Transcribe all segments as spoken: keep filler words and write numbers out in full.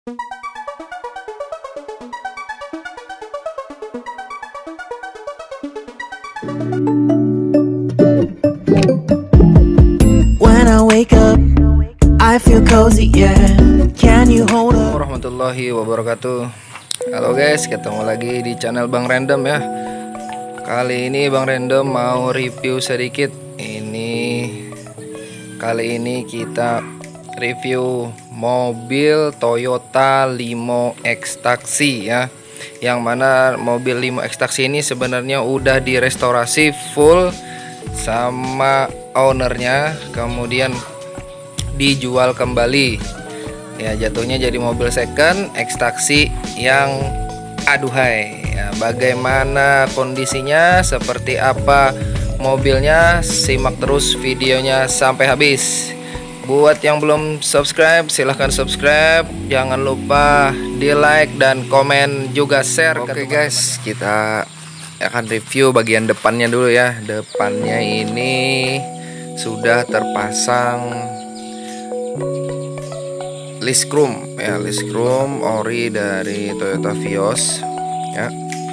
When I wake up, I feel cozy, yeah. Can you hold up? Warahmatullahi wabarakatuh. Halo guys, ketemu lagi di channel Bang Random ya. Kali ini Bang Random mau review sedikit. Ini kali ini kita review mobil Toyota Limo X Taxi ya. Yang mana mobil Limo X Taxi ini sebenarnya udah direstorasi full sama ownernya, kemudian dijual kembali ya, jatuhnya jadi mobil second X Taxi yang aduhai ya. Bagaimana kondisinya, seperti apa mobilnya, simak terus videonya sampai habis. Buat yang belum subscribe, silahkan subscribe. Jangan lupa di like dan komen juga share. Oke guys, kita akan review bagian depannya dulu ya. Depannya ini sudah terpasang list chrome ya, list chrome ori dari Toyota Vios ya.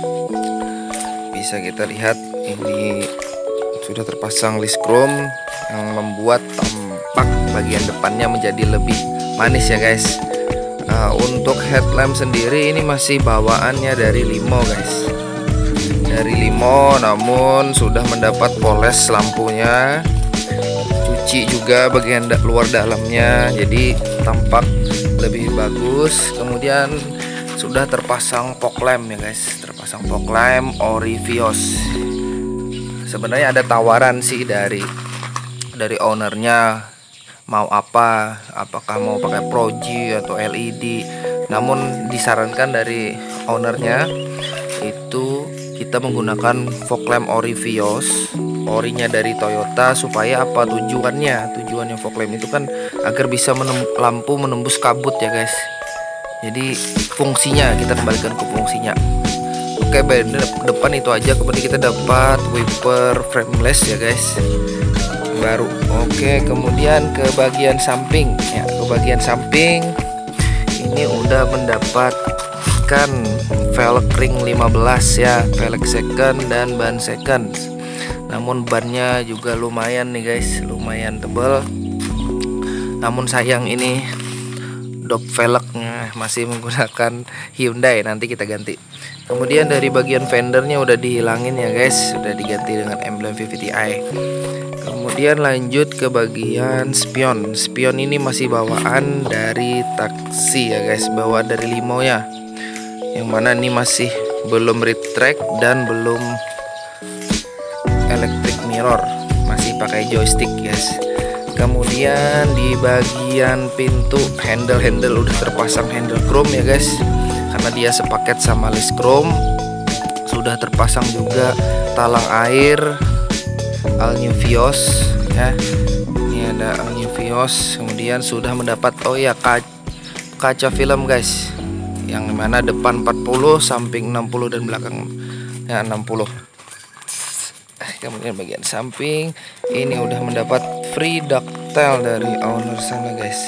Bisa kita lihat ini sudah terpasang list chrome yang membuat tampak bagian depannya menjadi lebih manis ya guys. Uh, untuk headlamp sendiri ini masih bawaannya dari Limo guys, dari Limo, namun sudah mendapat poles lampunya, cuci juga bagian da luar dalamnya, jadi tampak lebih bagus. Kemudian sudah terpasang fog lamp ya guys, terpasang fog lamp ori Vios. Sebenarnya ada tawaran sih dari dari ownernya, mau apa, apakah mau pakai Proji atau L E D. Namun disarankan dari ownernya itu kita menggunakan fog lamp ori Vios, orinya dari Toyota. Supaya apa tujuannya? Tujuannya fog lamp itu kan agar bisa menem lampu menembus kabut ya guys. Jadi fungsinya, kita kembalikan ke fungsinya. Oke, depan itu aja. Kemudian kita dapat wiper frameless ya guys, baru. Oke, kemudian ke bagian samping ya, ke bagian samping ini udah mendapatkan velg ring lima belas ya, velg second dan ban second. Namun bannya juga lumayan nih guys, lumayan tebal. Namun sayang ini dop velgnya masih menggunakan Hyundai, nanti kita ganti. Kemudian dari bagian fendernya udah dihilangin ya guys, sudah diganti dengan emblem V V T i. Kemudian lanjut ke bagian spion. Spion ini masih bawaan dari taksi ya guys, bawaan dari Limo ya. Yang mana ini masih belum retract dan belum electric mirror, masih pakai joystick guys. Kemudian di bagian pintu, handle-handle udah terpasang handle chrome ya guys, karena dia sepaket sama list chrome. Sudah terpasang juga talang air All New Vios ya. Ini ada All New Vios. Kemudian sudah mendapat oh ya kaca, kaca film guys, yang mana depan empat puluh, samping enam puluh dan belakang ya enam puluh. Kemudian bagian samping ini udah mendapat free ductile dari owner sana guys.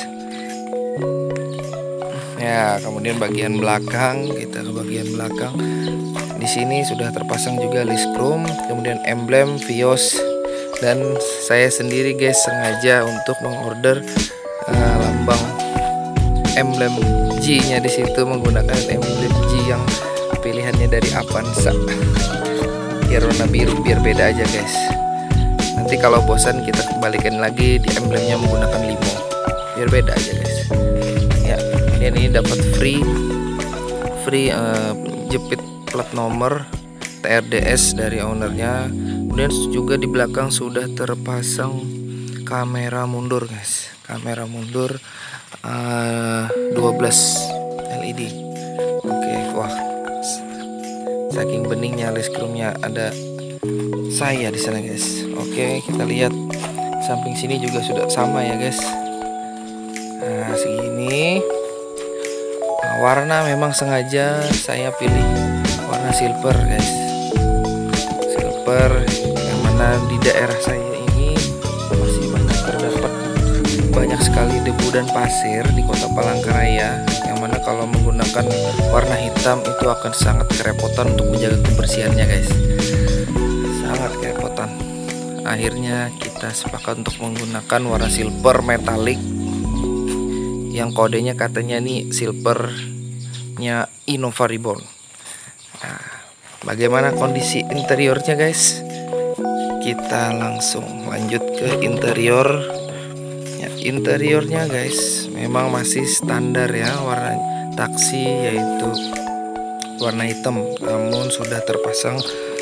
Ya, kemudian bagian belakang, kita ke bagian belakang. Di sini sudah terpasang juga list chrome, kemudian emblem Vios. Dan saya sendiri guys sengaja untuk mengorder uh, lambang emblem G-nya di situ, menggunakan emblem G yang pilihannya dari Avanza. Biar warna biru, biar beda aja guys. Nanti kalau bosan kita kembalikan lagi di emblemnya menggunakan Limo, biar beda aja guys. Ya, kemudian ini dapat free free uh, jepit plat nomor T R D S dari ownernya. Kemudian juga di belakang sudah terpasang kamera mundur guys, kamera mundur uh, dua belas L E D. Oke, wah, saking beningnya list chrome-nya ada saya di sana guys. Oke, kita lihat samping sini juga sudah sama ya guys. Nah, segini. Nah, warna memang sengaja saya pilih warna silver guys, silver, yang mana di daerah saya ini masih banyak terdapat banyak sekali debu dan pasir di kota Palangkaraya, yang yang mana kalau menggunakan warna hitam itu akan sangat kerepotan untuk menjaga kebersihannya guys, sangat kerepotan. Akhirnya kita sepakat untuk menggunakan warna silver metalik yang kodenya katanya nih silvernya Innova Reborn. Nah, bagaimana kondisi interiornya guys? Kita langsung lanjut ke interior. Ya, interiornya guys memang masih standar ya, warna taksi yaitu warna hitam, namun sudah terpasang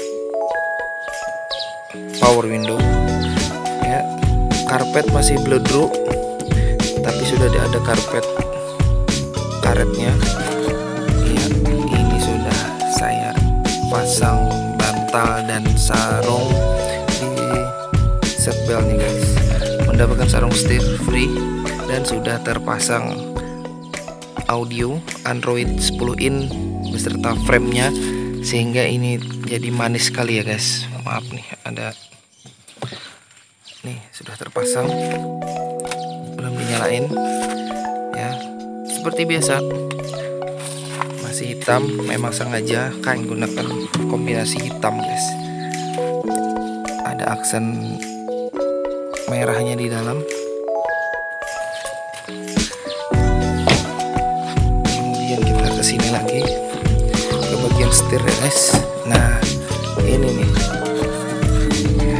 power window. Ya, karpet masih bledru, tapi sudah ada karpet karetnya. Ya, ini sudah saya pasang bantal dan sarung seatbeltnya guys, mendapatkan sarung setir free dan sudah terpasang audio Android sepuluh in beserta framenya, sehingga ini jadi manis sekali ya guys. Maaf nih, ada nih sudah terpasang, belum dinyalain ya. Seperti biasa masih hitam, memang sengaja kan gunakan kombinasi hitam guys. Ada aksen merahnya di dalam. Kemudian kita kesini lagi ke bagian setir ya guys. Nah ini nih ya,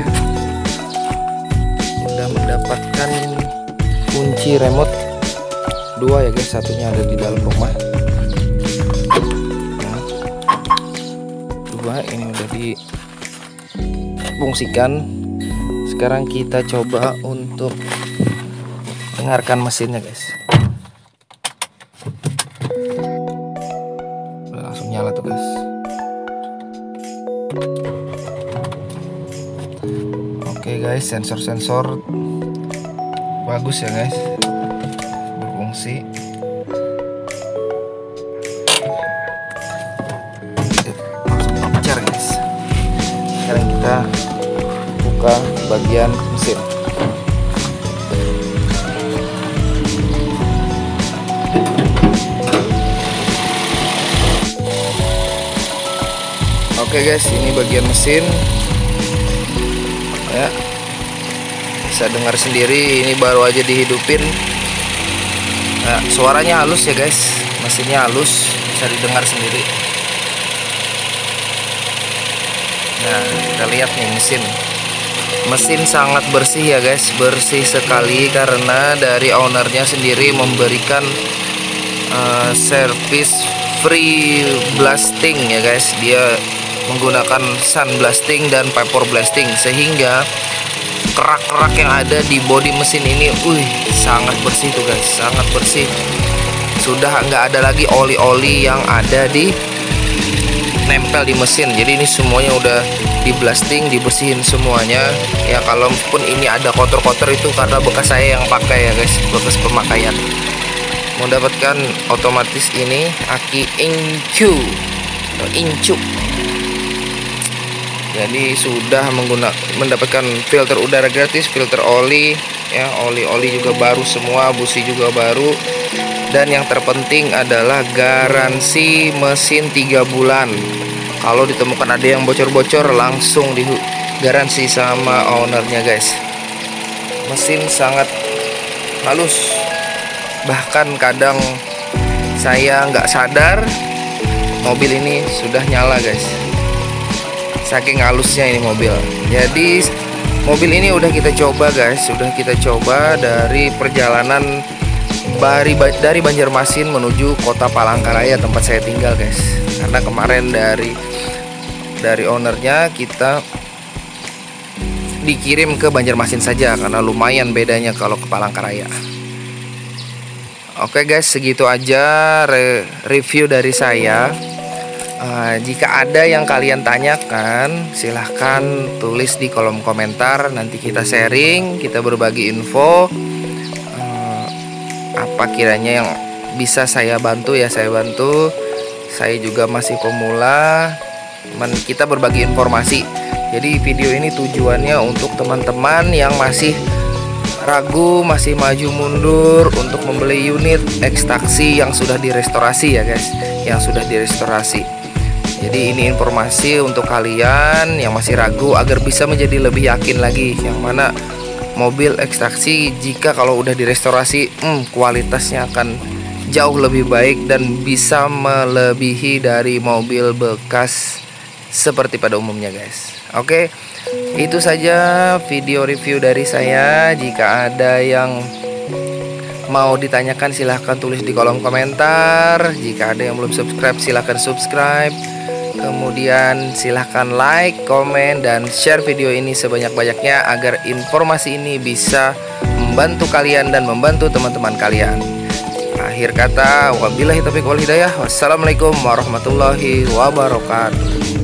udah mendapatkan kunci remote dua ya guys, satunya ada di dalam rumah. Nah, dua ini udah difungsikan. Sekarang kita coba untuk dengarkan mesinnya guys. Udah langsung nyala tuh guys. Oke guys, sensor-sensor bagus ya guys, berfungsi. Langsung lancar guys. Sekarang kita buka bagian mesin. Oke guys, ini bagian mesin ya, bisa dengar sendiri, ini baru aja dihidupin. Nah, suaranya halus ya guys, mesinnya halus, bisa didengar sendiri. Nah, kita lihat nih mesin. Mesin sangat bersih ya guys, bersih sekali karena dari ownernya sendiri memberikan uh, service free blasting ya guys. Dia menggunakan sun blasting dan vapor blasting, sehingga kerak-kerak yang ada di bodi mesin ini, wih, sangat bersih tuh guys, sangat bersih. Sudah nggak ada lagi oli-oli yang ada di nempel di mesin. Jadi ini semuanya udah di blasting, dibersihin semuanya ya. Kalaupun ini ada kotor-kotor itu karena bekas saya yang pakai ya guys, bekas pemakaian. Mendapatkan otomatis ini aki incu atau incu. Jadi sudah menggunakan mendapatkan filter udara gratis, filter oli ya, oli-oli juga baru semua, busi juga baru. Dan yang terpenting adalah garansi mesin tiga bulan. Kalau ditemukan ada yang bocor-bocor, langsung digaransi sama ownernya guys. Mesin sangat halus, bahkan kadang saya nggak sadar mobil ini sudah nyala guys, saking halusnya ini mobil. Jadi mobil ini udah kita coba guys, sudah kita coba dari perjalanan dari, dari Banjarmasin menuju kota Palangkaraya tempat saya tinggal guys. Karena kemarin dari dari ownernya kita dikirim ke Banjarmasin saja, karena lumayan bedanya kalau ke Palangkaraya. Oke guys, segitu aja re review dari saya. Uh, jika ada yang kalian tanyakan, silahkan tulis di kolom komentar. Nanti kita sharing, kita berbagi info. Uh, apa kiranya yang bisa saya bantu ya saya bantu. Saya juga masih pemula, teman kita berbagi informasi. Jadi video ini tujuannya untuk teman-teman yang masih ragu, masih maju mundur untuk membeli unit ekstraksi yang sudah direstorasi ya guys, yang sudah direstorasi. Jadi ini informasi untuk kalian yang masih ragu agar bisa menjadi lebih yakin lagi, yang mana mobil ekstraksi jika kalau udah direstorasi hmm, kualitasnya akan jauh lebih baik dan bisa melebihi dari mobil bekas seperti pada umumnya guys. Oke, itu saja video review dari saya. Jika ada yang mau ditanyakan silahkan tulis di kolom komentar. Jika ada yang belum subscribe silahkan subscribe. Kemudian silahkan like, komen, dan share video ini sebanyak-banyaknya agar informasi ini bisa membantu kalian dan membantu teman-teman kalian. Akhir kata, wabillahi taufiq wal hidayah. Wassalamualaikum warahmatullahi wabarakatuh.